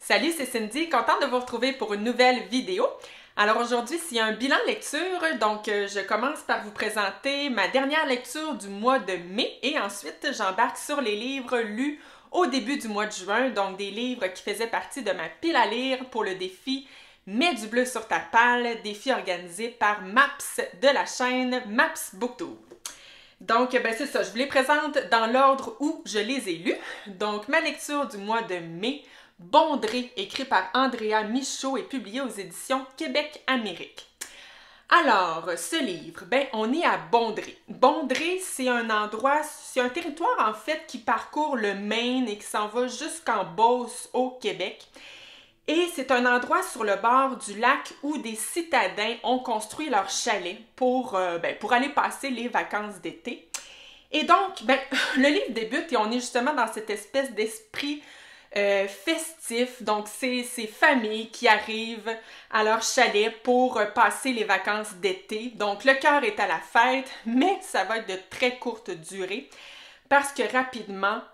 Salut, c'est Cindy, contente de vous retrouver pour une nouvelle vidéo. Alors aujourd'hui, c'est un bilan lecture, donc je commence par vous présenter ma dernière lecture du mois de mai et ensuite j'embarque sur les livres lus au début du mois de juin, donc des livres qui faisaient partie de ma pile à lire pour le défi Mets du bleu sur ta palle, défi organisé par Maps de la chaîne Maps Booktube. Donc, c'est ça, je vous les présente dans l'ordre où je les ai lus. Donc, ma lecture du mois de mai, Bondrée, écrit par Andrea Michaud et publié aux éditions Québec-Amérique. Alors, ce livre, on est à Bondrée. Bondrée, c'est un endroit, c'est un territoire en fait qui parcourt le Maine et qui s'en va jusqu'en Beauce au Québec. Et c'est un endroit sur le bord du lac où des citadins ont construit leur chalet pour aller passer les vacances d'été. Et donc, le livre débute et on est justement dans cette espèce d'esprit festif. Donc, c'est ces familles qui arrivent à leur chalet pour passer les vacances d'été. Donc, le cœur est à la fête, mais ça va être de très courte durée parce que rapidement,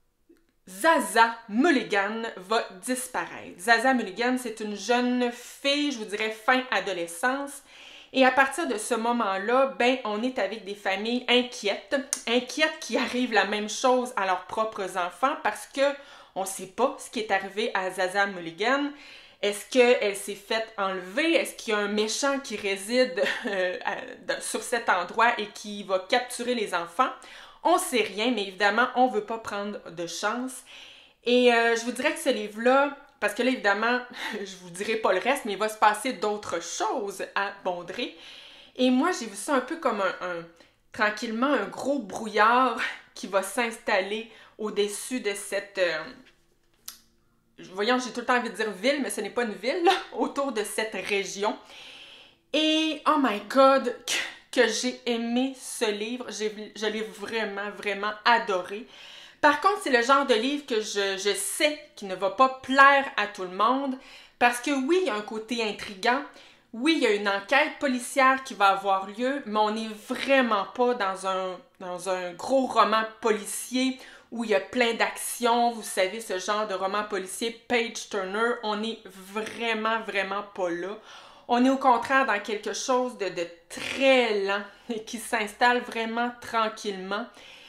Zaza Mulligan va disparaître. Zaza Mulligan, c'est une jeune fille, je vous dirais fin adolescence. Et à partir de ce moment-là, on est avec des familles inquiètes qui arrivent la même chose à leurs propres enfants parce que on ne sait pas ce qui est arrivé à Zaza Mulligan. Est-ce qu'elle s'est faite enlever? Est-ce qu'il y a un méchant qui réside sur cet endroit et qui va capturer les enfants? On sait rien, mais évidemment, on ne veut pas prendre de chance. Et je vous dirais que ce livre-là, parce que là, évidemment, je vous dirai pas le reste, mais il va se passer d'autres choses à Bondrée. Et moi, j'ai vu ça un peu comme tranquillement, un gros brouillard qui va s'installer au-dessus de cette... voyons, j'ai tout le temps envie de dire ville, mais ce n'est pas une ville, là, autour de cette région. Et, oh my God, que j'ai aimé ce livre. Je l'ai vraiment, vraiment adoré. Par contre, c'est le genre de livre que je sais qui ne va pas plaire à tout le monde parce que oui, il y a un côté intriguant. Oui, il y a une enquête policière qui va avoir lieu, mais on n'est vraiment pas dans un gros roman policier où il y a plein d'actions. Vous savez, ce genre de roman policier page-turner, on n'est vraiment, vraiment pas là. On est au contraire dans quelque chose de très lent et qui s'installe vraiment tranquillement.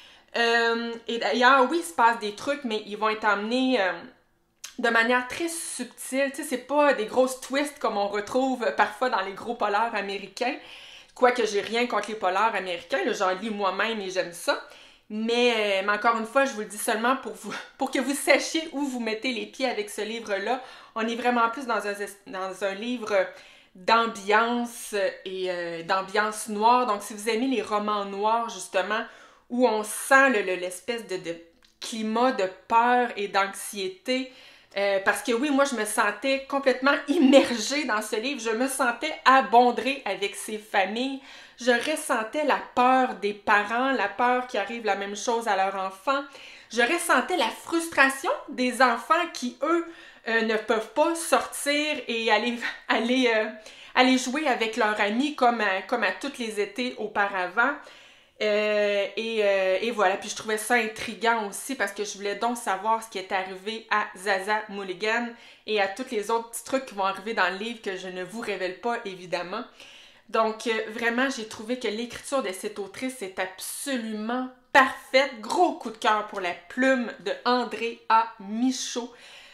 Et d'ailleurs, oui, il se passe des trucs, mais ils vont être amenés de manière très subtile. Tu sais, c'est pas des grosses twists comme on retrouve parfois dans les gros polars américains. Quoique j'ai rien contre les polars américains, j'en lis moi-même et j'aime ça. Mais encore une fois, je vous le dis seulement pour que vous sachiez où vous mettez les pieds avec ce livre-là. On est vraiment plus dans un livre d'ambiance et d'ambiance noire. Donc, si vous aimez les romans noirs, justement, où on sent l'espèce de climat de peur et d'anxiété. Parce que oui, moi, je me sentais complètement immergée dans ce livre. Je me sentais à Bondrée avec ces familles. Je ressentais la peur des parents, la peur qu'il arrive la même chose à leur enfant. Je ressentais la frustration des enfants qui, eux, ne peuvent pas sortir et aller jouer avec leurs amis comme à tous les étés auparavant. Et voilà, puis je trouvais ça intriguant aussi parce que je voulais donc savoir ce qui est arrivé à Zaza Mulligan et à tous les autres petits trucs qui vont arriver dans le livre que je ne vous révèle pas évidemment. Donc vraiment, j'ai trouvé que l'écriture de cette autrice est absolument parfaite. Gros coup de cœur pour la plume de Andrea Michaud.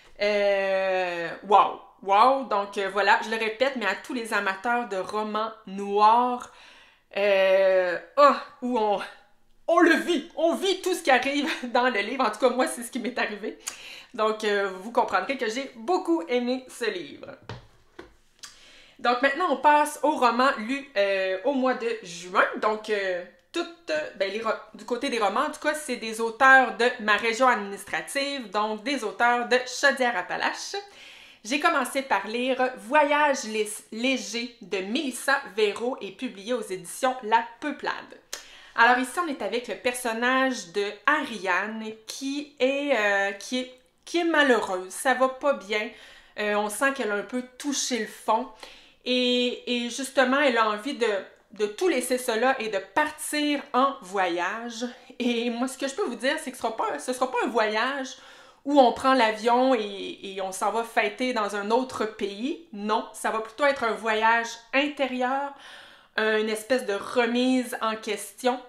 Wow! Wow! Donc voilà, je le répète, mais à tous les amateurs de romans noirs, où on le vit, on vit tout ce qui arrive dans le livre. En tout cas, moi, c'est ce qui m'est arrivé. Donc, vous comprendrez que j'ai beaucoup aimé ce livre. Donc, maintenant, on passe au roman lu au mois de juin. Donc, du côté des romans, en tout cas, c'est des auteurs de ma région administrative, donc des auteurs de Chaudière-Appalaches. J'ai commencé par lire Voyage léger de Mélissa Véro et publié aux éditions La Peuplade. Alors ici, on est avec le personnage de Ariane qui est malheureuse. Ça va pas bien. On sent qu'elle a un peu touché le fond. Et justement, elle a envie de tout laisser cela et de partir en voyage. Et moi, ce que je peux vous dire, c'est que ce sera pas un voyage où on prend l'avion et on s'en va fêter dans un autre pays. Non, ça va plutôt être un voyage intérieur, une espèce de remise en question.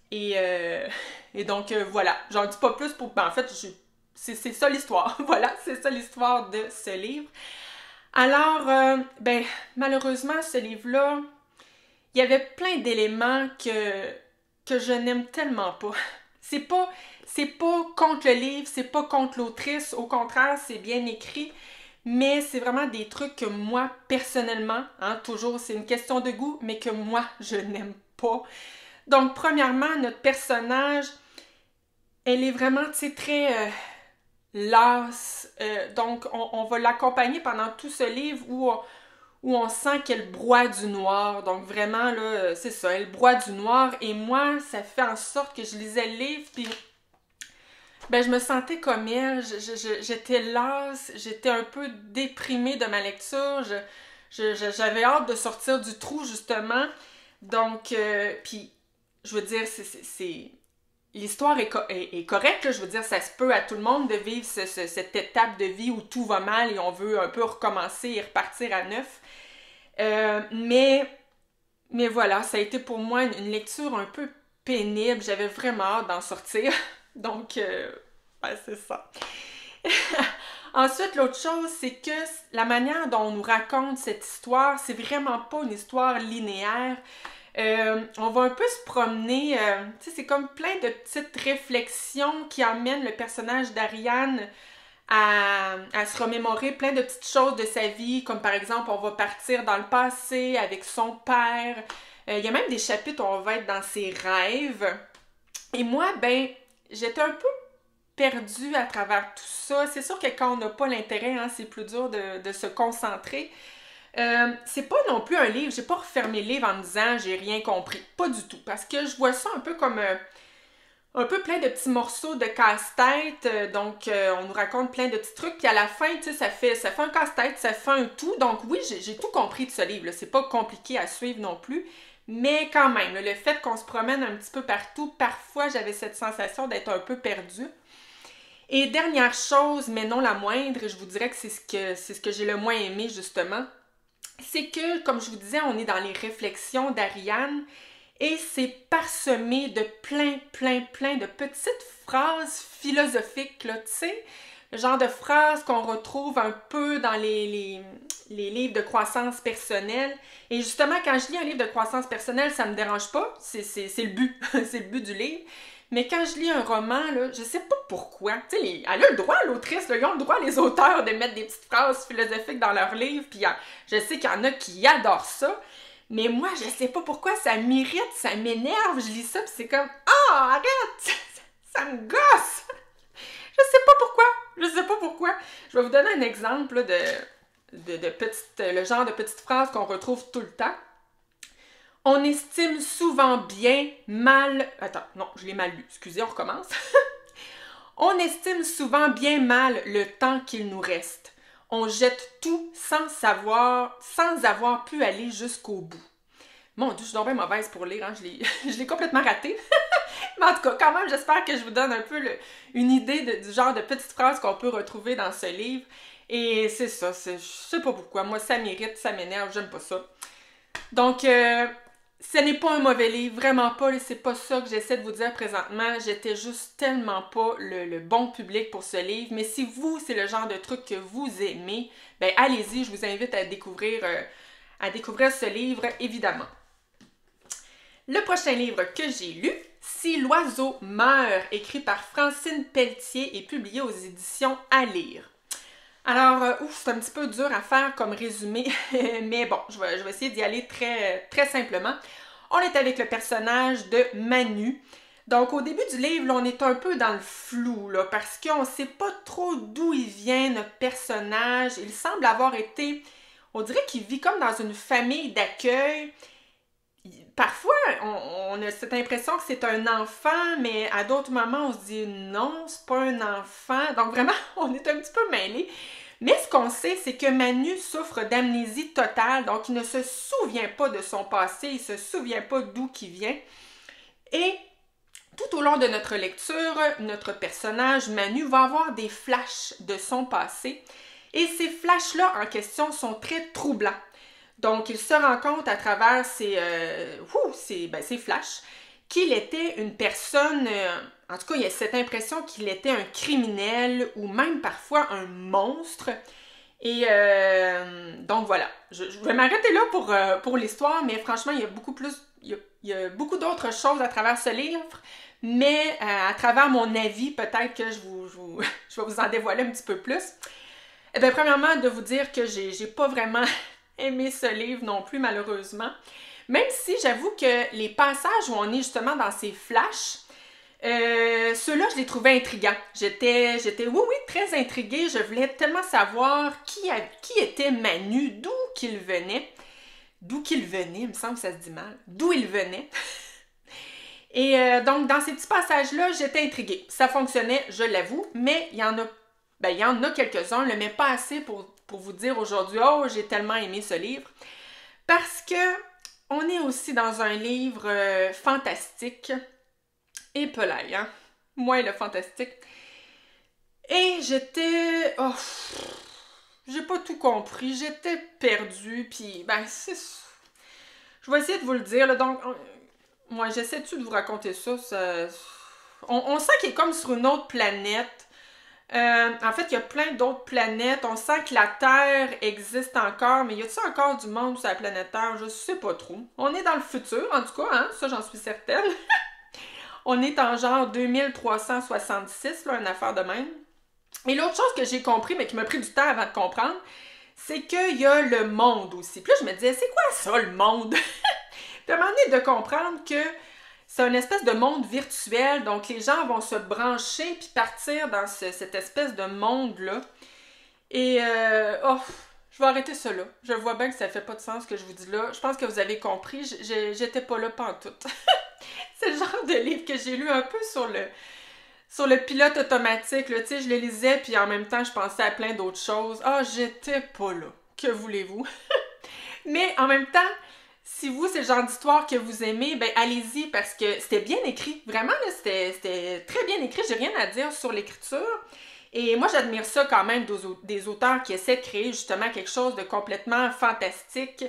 Et donc, voilà, j'en dis pas plus pour... Ben, en fait, c'est ça l'histoire. Voilà, c'est ça l'histoire de ce livre. Alors, ben, malheureusement, ce livre-là, il y avait plein d'éléments que je n'aime tellement pas. C'est pas contre le livre, c'est pas contre l'autrice, au contraire, c'est bien écrit, mais c'est vraiment des trucs que moi, personnellement, hein, toujours, c'est une question de goût, mais que moi, je n'aime pas. Donc, premièrement, notre personnage, elle est vraiment, tu sais, très lasse. Donc, on va l'accompagner pendant tout ce livre où on sent qu'elle broie du noir. Donc, vraiment, là, c'est ça, elle broie du noir. Et moi, ça fait en sorte que je lisais le livre, puis ben, je me sentais comme elle. J'étais lasse, j'étais un peu déprimée de ma lecture. J'avais hâte de sortir du trou, justement. Donc, puis, je veux dire, l'histoire est correcte, là. Je veux dire, ça se peut à tout le monde de vivre cette étape de vie où tout va mal et on veut un peu recommencer et repartir à neuf. Mais voilà, ça a été pour moi une lecture un peu pénible. J'avais vraiment hâte d'en sortir. Donc, ben, c'est ça. Ensuite, l'autre chose, c'est que la manière dont on nous raconte cette histoire, c'est vraiment pas une histoire linéaire. On va un peu se promener, tu sais, c'est comme plein de petites réflexions qui amènent le personnage d'Ariane à se remémorer plein de petites choses de sa vie, comme par exemple, on va partir dans le passé avec son père. Il y a même des chapitres où on va être dans ses rêves. Et moi, ben, j'étais un peu perdue à travers tout ça. C'est sûr que quand on n'a pas l'intérêt, hein, c'est plus dur de se concentrer. C'est pas non plus un livre, j'ai pas refermé le livre en me disant j'ai rien compris, pas du tout, parce que je vois ça un peu comme un peu plein de petits morceaux de casse-tête, donc on nous raconte plein de petits trucs, puis à la fin, tu sais, ça fait un casse-tête, ça fait un tout, donc oui, j'ai tout compris de ce livre, là. C'est pas compliqué à suivre non plus, mais quand même, le fait qu'on se promène un petit peu partout, parfois j'avais cette sensation d'être un peu perdue. Et dernière chose, mais non la moindre, je vous dirais que c'est ce que j'ai le moins aimé justement, c'est que, comme je vous disais, on est dans les réflexions d'Ariane et c'est parsemé de plein de petites phrases philosophiques, là, tu sais, le genre de phrases qu'on retrouve un peu dans les livres de croissance personnelle. Et justement, quand je lis un livre de croissance personnelle, ça me dérange pas, c'est le but, c'est le but du livre. Mais quand je lis un roman, là, je sais pas pourquoi. Tu sais, elle a le droit, l'autrice, là, ils ont le droit, les auteurs, de mettre des petites phrases philosophiques dans leurs livres, puis je sais qu'il y en a qui adorent ça, mais moi, je sais pas pourquoi, ça m'irrite, ça m'énerve, je lis ça, puis c'est comme « Ah, arrête! Ça me gosse! » Je sais pas pourquoi. Je vais vous donner un exemple là, de le genre de petites phrases qu'on retrouve tout le temps. On estime souvent bien, mal... Attends, non, je l'ai mal lu. Excusez, on recommence. On estime souvent bien mal le temps qu'il nous reste. On jette tout sans avoir pu aller jusqu'au bout. Mon Dieu, je suis donc bien mauvaise pour lire, hein? Je l'ai complètement raté. Mais en tout cas, quand même, j'espère que je vous donne un peu une idée du genre de petites phrases qu'on peut retrouver dans ce livre. Et c'est ça, je sais pas pourquoi. Moi, ça m'irrite, ça m'énerve, j'aime pas ça. Donc, ce n'est pas un mauvais livre, vraiment pas, c'est pas ça que j'essaie de vous dire présentement. J'étais juste tellement pas le bon public pour ce livre. Mais si vous, c'est le genre de truc que vous aimez, ben allez-y, je vous invite à découvrir ce livre, évidemment. Le prochain livre que j'ai lu, Si l'oiseau meurt, écrit par Francine Pelletier et publié aux éditions À lire. Alors, c'est un petit peu dur à faire comme résumé, mais bon, je vais essayer d'y aller très, très simplement. On est avec le personnage de Manu. Donc, au début du livre, là, on est un peu dans le flou, là, parce qu'on ne sait pas trop d'où il vient, notre personnage. Il semble avoir été, on dirait qu'il vit comme dans une famille d'accueil. Parfois, on a cette impression que c'est un enfant, mais à d'autres moments, on se dit non, c'est pas un enfant. Donc vraiment, on est un petit peu mêlés. Mais ce qu'on sait, c'est que Manu souffre d'amnésie totale, donc il ne se souvient pas de son passé, il ne se souvient pas d'où il vient. Et Tout au long de notre lecture, notre personnage, Manu, va avoir des flashs de son passé et ces flashs-là en question sont très troublants. Donc, il se rend compte à travers ces flashs qu'il était une personne, en tout cas, il y a cette impression qu'il était un criminel ou même parfois un monstre. Et donc voilà, je vais m'arrêter là pour l'histoire, mais franchement, il y a beaucoup plus, il y a beaucoup d'autres choses à travers ce livre, mais à travers mon avis, peut-être que je vais vous en dévoiler un petit peu plus. Eh bien, premièrement, de vous dire que j'ai pas vraiment aimé ce livre non plus, malheureusement. Même si j'avoue que les passages où on est justement dans ces flashs, ceux-là, je les trouvais intrigants. J'étais, oui, très intriguée. Je voulais tellement savoir qui était Manu, d'où qu'il venait. D'où qu'il venait, il me semble que ça se dit mal. D'où il venait. Et donc, dans ces petits passages-là, j'étais intriguée. Ça fonctionnait, je l'avoue, mais il y en a quelques-uns, mais pas assez pour vous dire aujourd'hui, oh, j'ai tellement aimé ce livre. Parce que on est aussi dans un livre fantastique. Et pelaille, hein? Moi, le fantastique. Et j'étais... Oh, j'ai pas tout compris. J'étais perdue, puis c'est... Je vais essayer de vous le dire, là. Donc, moi, j'essaie-tu de vous raconter ça? On sent qu'il est comme sur une autre planète. En fait, il y a plein d'autres planètes. On sent que la Terre existe encore, mais y a-t-il encore du monde sur la planète Terre? Je sais pas trop. On est dans le futur, en tout cas, hein? Ça, j'en suis certaine. On est en genre 2366, là, une affaire de même. Et l'autre chose que j'ai compris, mais qui m'a pris du temps avant de comprendre, c'est qu'il y a le monde aussi. Puis là, je me disais, c'est quoi ça, le monde? Puis à un moment donné, de comprendre que c'est une espèce de monde virtuel, donc les gens vont se brancher puis partir dans cette espèce de monde-là. Et, je vais arrêter ça là. Je vois bien que ça fait pas de sens ce que je vous dis là. Je pense que vous avez compris, j'étais pas là pantoute. C'est le genre de livre que j'ai lu un peu sur le pilote automatique. Là. Tu sais, je le lisais, puis en même temps, je pensais à plein d'autres choses. Ah, j'étais pas là. Que voulez-vous? Mais en même temps, si vous, c'est le genre d'histoire que vous aimez, ben allez-y, parce que c'était bien écrit. Vraiment, là, c'était très bien écrit. J'ai rien à dire sur l'écriture. Et moi, j'admire ça quand même des auteurs qui essaient de créer justement quelque chose de complètement fantastique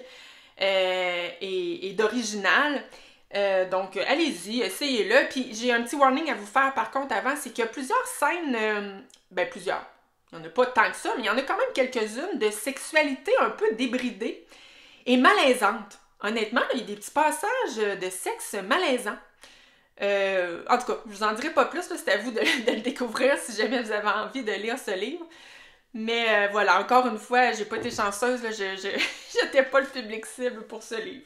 et d'original. Donc, allez-y, essayez-le. Puis, j'ai un petit warning à vous faire, par contre, avant, c'est qu'il y a plusieurs scènes, plusieurs. Il n'y en a pas tant que ça, mais il y en a quand même quelques-unes de sexualité un peu débridée et malaisante. Honnêtement, il y a des petits passages de sexe malaisant. En tout cas, je vous en dirai pas plus, c'est à vous de le découvrir si jamais vous avez envie de lire ce livre. Mais voilà, encore une fois, j'ai pas été chanceuse, là, j'étais pas le public cible pour ce livre.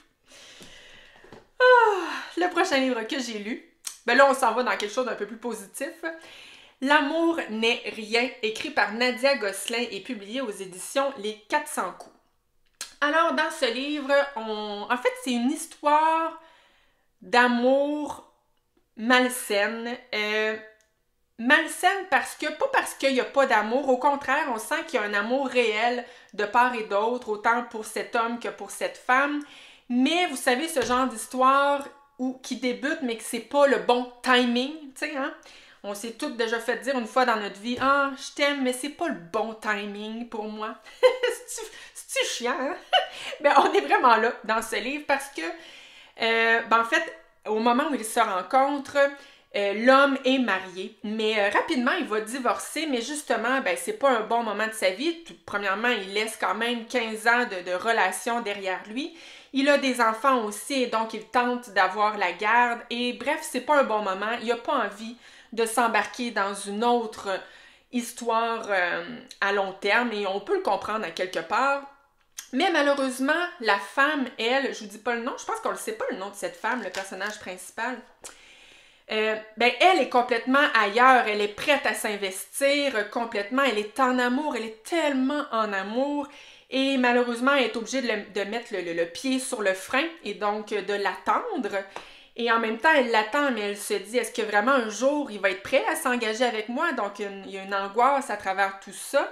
Le prochain livre que j'ai lu, là on s'en va dans quelque chose d'un peu plus positif. L'amour n'est rien, écrit par Nadia Gosselin et publié aux éditions Les 400 coups. Alors dans ce livre, en fait c'est une histoire d'amour malsaine. Malsaine pas parce qu'il n'y a pas d'amour, au contraire, on sent qu'il y a un amour réel de part et d'autre, autant pour cet homme que pour cette femme. Mais vous savez, ce genre d'histoire qui débute, mais que c'est pas le bon timing, tu sais, hein? On s'est toutes déjà fait dire une fois dans notre vie, « Ah, je t'aime, mais c'est pas le bon timing pour moi. » C'est-tu chiant, hein? Ben, on est vraiment là dans ce livre parce que, en fait, au moment où ils se rencontrent, l'homme est marié, mais rapidement, il va divorcer, mais justement, c'est pas un bon moment de sa vie. Premièrement, il laisse quand même 15 ans de relation derrière lui. Il a des enfants aussi, et donc il tente d'avoir la garde. Et bref, c'est pas un bon moment. Il n'a pas envie de s'embarquer dans une autre histoire à long terme, et on peut le comprendre à quelque part. Mais malheureusement, la femme, elle, je vous dis pas le nom, je pense qu'on ne sait pas le nom de cette femme, le personnage principal. Elle est complètement ailleurs, elle est prête à s'investir complètement, elle est en amour, elle est tellement en amour, et malheureusement, elle est obligée de mettre le pied sur le frein, et donc de l'attendre. Et en même temps, elle l'attend, mais elle se dit, est-ce que vraiment un jour, il va être prêt à s'engager avec moi? Donc, il y a une angoisse à travers tout ça.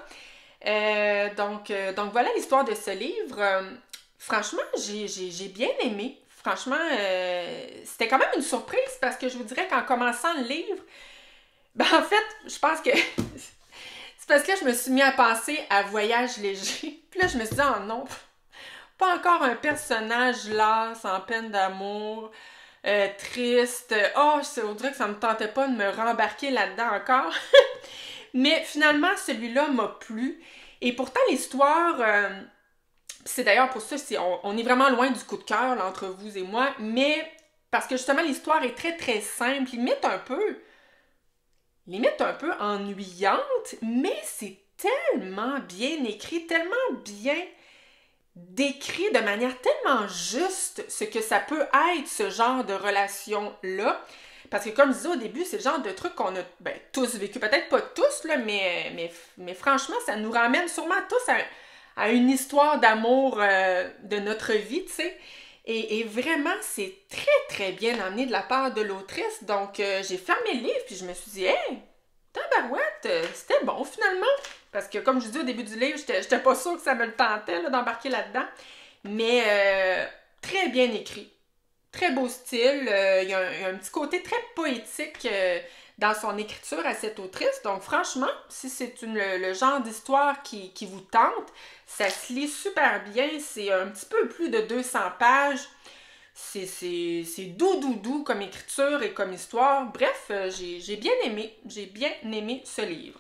Donc voilà l'histoire de ce livre. Franchement, j'ai bien aimé. Franchement, c'était quand même une surprise parce que je vous dirais qu'en commençant le livre, ben en fait, je pense que c'est parce que là, je me suis mis à penser à Voyage léger. Puis là, je me suis dit, oh non, pas encore un personnage las, en peine d'amour, triste. Oh, on dirait que ça me tentait pas de me rembarquer là-dedans encore. Mais finalement, celui-là m'a plu. Et pourtant, l'histoire, c'est d'ailleurs pour ça, on est vraiment loin du coup de cœur là, entre vous et moi, mais parce que justement, l'histoire est très très simple, limite un peu ennuyante, mais c'est tellement bien écrit, tellement bien décrit de manière tellement juste ce que ça peut être, ce genre de relation-là. Parce que comme je disais au début, c'est le genre de truc qu'on a tous vécu. Peut-être pas tous, là, mais franchement, ça nous ramène sûrement tous à une histoire d'amour de notre vie, tu sais. Et vraiment, c'est très, très bien amené de la part de l'autrice. Donc, j'ai fermé le livre, puis je me suis dit, hey, tabarouette, c'était bon finalement. Parce que, comme je dis au début du livre, j'étais pas sûre que ça me le tentait là, d'embarquer là-dedans. Mais très bien écrit. Très beau style. Il y a un petit côté très poétique dans son écriture à cette autrice. Donc, franchement, si c'est le genre d'histoire qui vous tente, ça se lit super bien. C'est un petit peu plus de 200 pages. C'est doux comme écriture et comme histoire. Bref, j'ai bien aimé. J'ai bien aimé ce livre.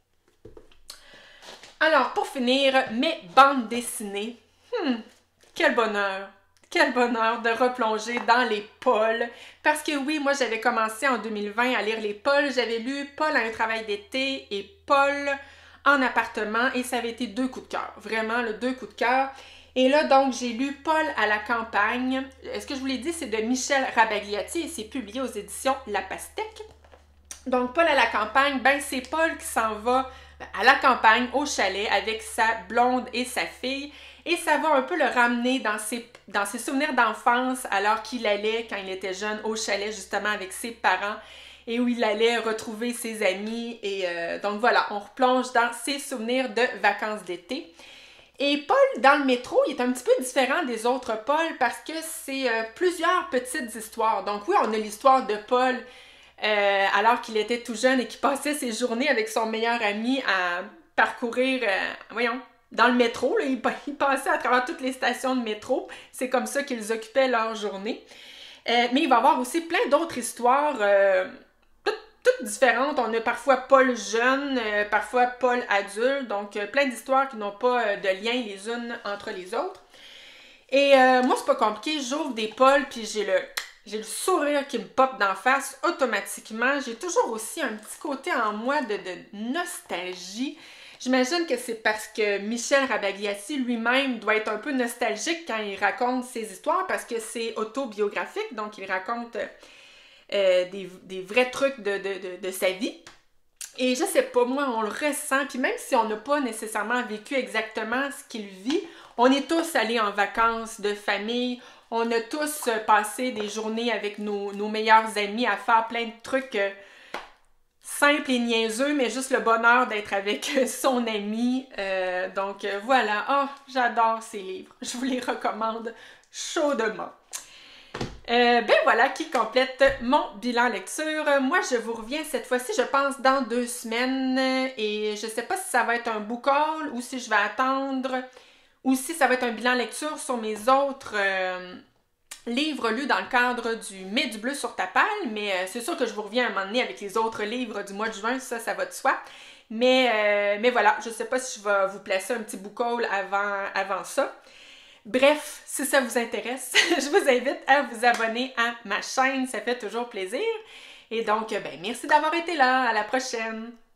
Alors, pour finir, mes bandes dessinées. Quel bonheur! Quel bonheur de replonger dans les Paul. Parce que oui, moi j'avais commencé en 2020 à lire les Paul. J'avais lu Paul a un travail d'été et Paul en appartement et ça avait été 2 coups de cœur. Vraiment, 2 coups de cœur. Et là, donc, j'ai lu Paul à la campagne. Ce que je vous l'ai dit, c'est de Michel Rabagliati et c'est publié aux éditions La Pastèque. Donc, Paul à la campagne, ben c'est Paul qui s'en va à la campagne, au chalet, avec sa blonde et sa fille. Et ça va un peu le ramener dans ses souvenirs d'enfance, alors qu'il allait, quand il était jeune, au chalet, justement, avec ses parents, et où il allait retrouver ses amis. Et donc voilà, on replonge dans ses souvenirs de vacances d'été. Et Paul, dans le métro, il est un petit peu différent des autres Paul, parce que c'est plusieurs petites histoires. Donc oui, on a l'histoire de Paul, alors qu'il était tout jeune et qu'il passait ses journées avec son meilleur ami à parcourir, dans le métro. Là, il passait à travers toutes les stations de métro. C'est comme ça qu'ils occupaient leur journée. Mais il va y avoir aussi plein d'autres histoires, toutes différentes. On a parfois Paul jeune, parfois Paul adulte. Donc, plein d'histoires qui n'ont pas de lien les unes entre les autres. Et moi, c'est pas compliqué. J'ouvre des Paul, puis j'ai le sourire qui me pop d'en face automatiquement. J'ai toujours aussi un petit côté en moi de nostalgie. J'imagine que c'est parce que Michel Rabagliati lui-même doit être un peu nostalgique quand il raconte ses histoires parce que c'est autobiographique, donc il raconte des vrais trucs de sa vie. Et je sais pas, moi, on le ressent, puis même si on n'a pas nécessairement vécu exactement ce qu'il vit, on est tous allés en vacances de famille, on a tous passé des journées avec nos meilleurs amis à faire plein de trucs simples et niaiseux, mais juste le bonheur d'être avec son ami. Donc voilà, oh, j'adore ces livres, je vous les recommande chaudement. Ben voilà qui complète mon bilan lecture. Moi, je vous reviens cette fois-ci, je pense, dans 2 semaines. Et je sais pas si ça va être un book haul ou si je vais attendre, ou si ça va être un bilan lecture sur mes autres livres lus dans le cadre du Mets du bleu sur ta palle. Mais c'est sûr que je vous reviens à un moment donné avec les autres livres du mois de juin, ça va de soi. Mais voilà, je sais pas si je vais vous placer un petit book haul avant ça. Bref, si ça vous intéresse, je vous invite à vous abonner à ma chaîne, ça fait toujours plaisir. Et donc, ben merci d'avoir été là, à la prochaine!